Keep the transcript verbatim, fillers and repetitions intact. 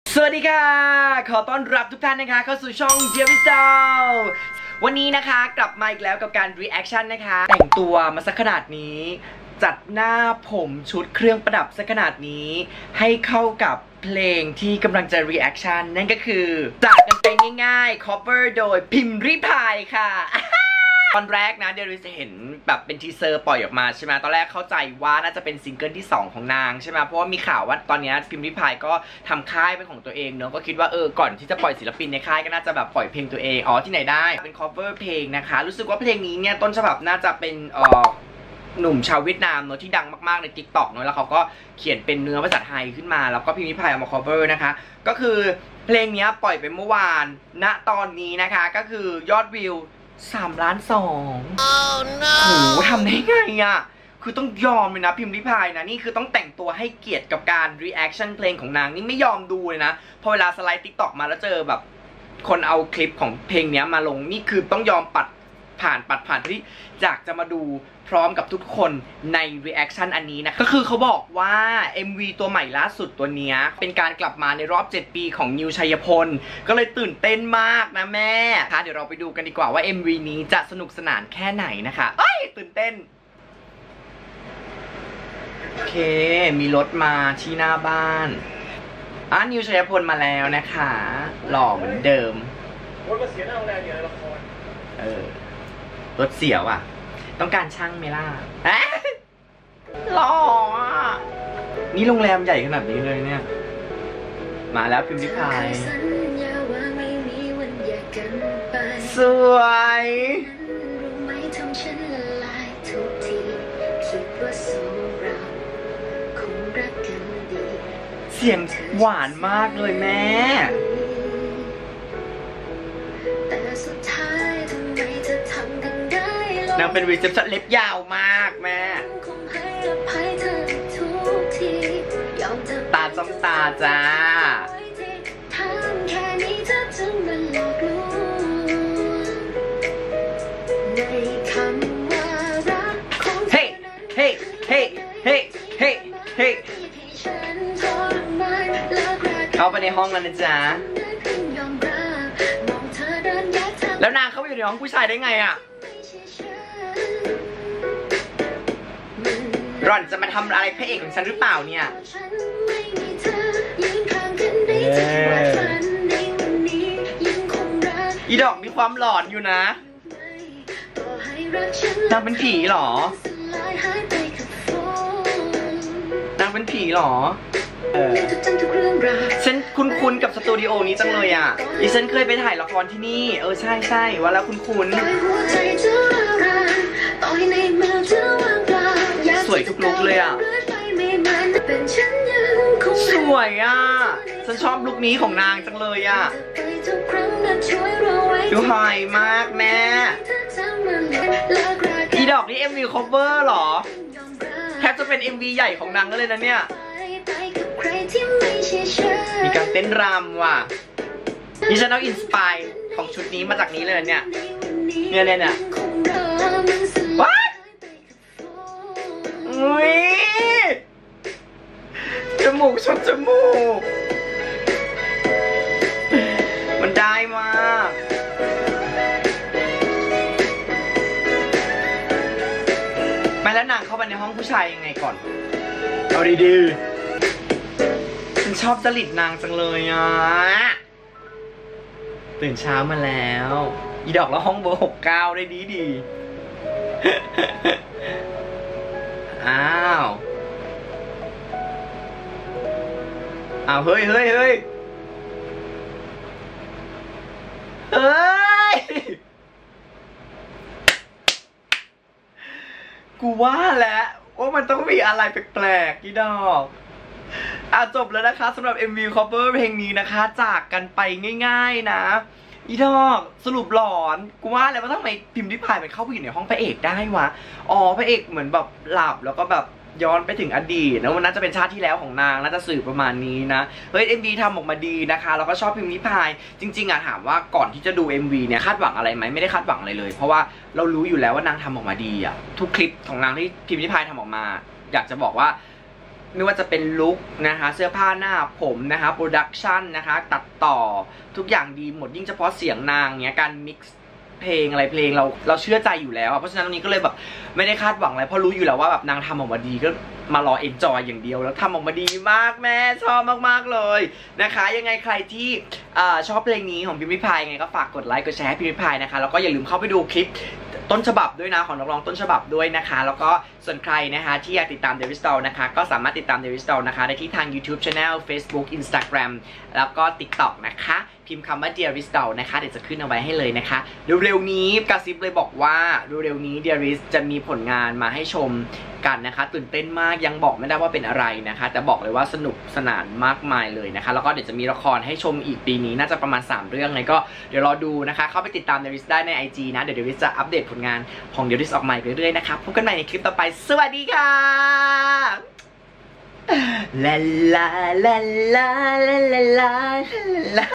สวัสดีค่ะขอต้อนรับทุกท่านนะคะเข้าสู่ช่องเจวิสตาวันนี้นะคะกลับมาอีกแล้วกับการ reaction นะคะแต่งตัวมาสักขนาดนี้จัดหน้าผมชุดเครื่องประดับสักขนาดนี้ให้เข้ากับเพลงที่กำลังจะ reaction นั่นก็คือจากกันไปง่ายๆ cover โดยพิมพ์ริพายค่ะตอนแรกนะเดริสเห็นแบบเป็นทีเซอร์ปล่อยออกมาใช่ไหมตอนแรกเข้าใจว่าน่าจะเป็นซิงเกิลที่สองของนางใช่ไหมเพราะว่ามีข่าวว่าตอนนี้พิมพ์ริพายก็ทำค่ายเป็นของตัวเองเนอะก็คิดว่าเออก่อนที่จะปล่อยศิลปินในค่ายก็น่าจะแบบปล่อยเพลงตัวเองอ๋อที่ไหนได้เป็น cover เพลงนะคะรู้สึกว่าเพลงนี้เนี่ยต้นฉบับน่าจะเป็นเอ่อหนุ่มชาวเวียดนามเนอะที่ดังมากๆใน ติ๊กต็อก เนอะแล้วเขาก็เขียนเป็นเนื้อภาษาไทยขึ้นมาแล้วก็พิมพ์ริพายเอามา cover นะคะก็คือเพลงนี้ปล่อยไปเมื่อวานณตอนนี้นะคะก็คือยอดวิวสามล้านสอง oh, no. โหทำได้ไงอ่ะคือต้องยอมเลยนะพิมพ์ริพายนะนี่คือต้องแต่งตัวให้เกียรติกับการ reaction เพลงของนางนี่ไม่ยอมดูเลยนะพอเวลาสไลด์ ติ๊กต็อก มาแล้วเจอแบบคนเอาคลิปของเพลงนี้มาลงนี่คือต้องยอมปัดผ่านปัดผ่านที่อยากจะมาดูพร้อมกับทุกคนใน reaction อันนี้นะก็คือเขาบอกว่า เอ็ม วี ตัวใหม่ล่าสุดตัวนี้เป็นการกลับมาในรอบเจ็ดปีของนิวชัยพลก็เลยตื่นเต้นมากนะแม่ค่ะเดี๋ยวเราไปดูกันดีกว่าว่า เอ็ม วี นี้จะสนุกสนานแค่ไหนนะคะเอ้ยตื่นเต้นโอเคมีรถมาที่หน้าบ้านอ่ะนิวชัยพลมาแล้วนะคะหล่อเหมือนเดิมรถมาเสียหน้าโรงแรมอยู่ในละครเออรถเสียวอ่ะต้องการช่างไหมล่ะหล่ออ่ะนี่โรงแรมใหญ่ขนาดนี้เลยเนี่ยมาแล้วพิมพ์ริพายสวยเสียงหวานมากเลยแม่นางเป็นรีเซพชันเล็บยาวมากแม่ตาจ้องตาจ้าเฮ้เฮ้เฮ้เฮ้เฮ้เฮ้เข้าไปในห้องแล้วนะจ๊ะแล้วนางเข้าไปอยู่ในห้องผู้ชายได้ไงอ่ะร่อนจะมาทำอะไรพระเอกของฉันหรือเปล่าเนี่ยอีดอกมีความหลอนอยู่นะนางเป็นผีหรอนางเป็นผีหรอเออฉันคุ้นๆกับสตูดิโอนี้จังเลยอ่ะดิฉันเคยไปถ่ายละครที่นี่เออใช่ใช่ว่าแล้วคุ้นๆสวยทุกลุคเลยอ่ะสวยอ่ะฉันชอบลุคนี้ของนางจังเลยอ่ะดูไฮมากแม่อีดอกนี่ เอ็ม วี cover หรอแทบจะเป็น เอ็ม วี ใหญ่ของนางเลยนะเนี่ยมีการเต้นรำว่ะดิฉันเอาอินสปายของชุดนี้มาจากนี้เลยเนี่ยเนี่ยเนี่ยเนี่ยว้ายอุ้ยจมูกชนจมูกมันได้มากมาแล้วนางเข้าไปในห้องผู้ชายยังไงก่อนเอาดีๆฉันชอบจริตนางจังเลยอ่ะตื่นเช้ามาแล้วอีดอกแล้วห้องเบอร์หกเก้าได้ดีดีอ้าวอ้าวเฮ้ยเฮ้ยเฮ้ยเฮ้ยกูว่าแล้วว่ามันต้องมีอะไรแปลกๆอีดอกอ่ะจบแล้วนะคะสำหรับ เอ็ม วี cover เพลงนี้นะคะจากกันไปง่ายๆนะอีดอกสรุปหลอนกูว่าแล้วว่าทำไมพิมพ์ริพายมันเข้าไปอยู่ในห้องพระเอกได้วะอ๋อพระเอกเหมือนแบบหลับแล้วก็แบบย้อนไปถึงอดีตนะวันนั้นจะเป็นชาติที่แล้วของนางน่าจะสื่อประมาณนี้นะเฮ้ย เอ็ม วี ทำออกมาดีนะคะแล้วก็ชอบพิมพ์ริพายจริงๆอะถามว่าก่อนที่จะดู เอ็ม วี เนี่ยคาดหวังอะไรไหมไม่ได้คาดหวังอะไรเลยเพราะว่าเรารู้อยู่แล้วว่านางทำออกมาดีอะทุกคลิปของนางที่พิมพ์ริพายทำออกมาอยากจะบอกว่าไม่ว่าจะเป็นลุคนะคะเสื้อผ้าหน้าผมนะคะโปรดักชันนะคะตัดต่อทุกอย่างดีหมดยิ่งเฉพาะเสียงนางเนี้ยการมิกซ์เพลงอะไรเพลงเราเราเชื่อใจอยู่แล้วเพราะฉะนั้นตรงนี้ก็เลยแบบไม่ได้คาดหวังอะไรเพราะรู้อยู่แล้วว่าแบบนางทำออกมาดีก็มารอเอนจอยอย่างเดียวแล้วทำออกมาดีมากแม่ชอบมากๆเลยนะคะยังไงใครที่ชอบเพลงนี้ของพิมพ์พายยังไงก็ฝากกดไลค์กดแชร์ให้พิมพ์พายนะคะแล้วก็อย่าลืมเข้าไปดูคลิปต้นฉบับด้วยนะของนักร้องต้นฉบับด้วยนะคะแล้วก็ส่วนใครนะคะที่อยากติดตาม Davis Doll นะคะก็สามารถติดตาม Davis Doll นะคะได้ที่ทาง YouTube Channel Facebook Instagram แล้วก็ TikTok นะคะพิมพ์คำว่า Davis Doll นะคะเดี๋ยวจะขึ้นเอาไว้ให้เลยนะคะเร็วๆนี้กระซิบเลยบอกว่าเร็วๆนี้ Davis จะมีผลงานมาให้ชมกันนะคะตื่นเต้นมากยังบอกไม่ได้ว่าเป็นอะไรนะคะแต่บอกเลยว่าสนุกสนานมากมายเลยนะคะแล้วก็เดี๋ยวจะมีละครให้ชมอีกปีนี้น่าจะประมาณสามเรื่องเลยก็เดี๋ยวรอดูนะคะเข้าไปติดตาม Davis ได้ใน ไอ จี นะเดี๋ยว Davis จะอัปเดตผลงานของ Davis ออกมาเรื่อยๆนะคะพบกันใหม่ในคลิปต่อไปสวัสดีค่ะลาลาลาลาลาลาลา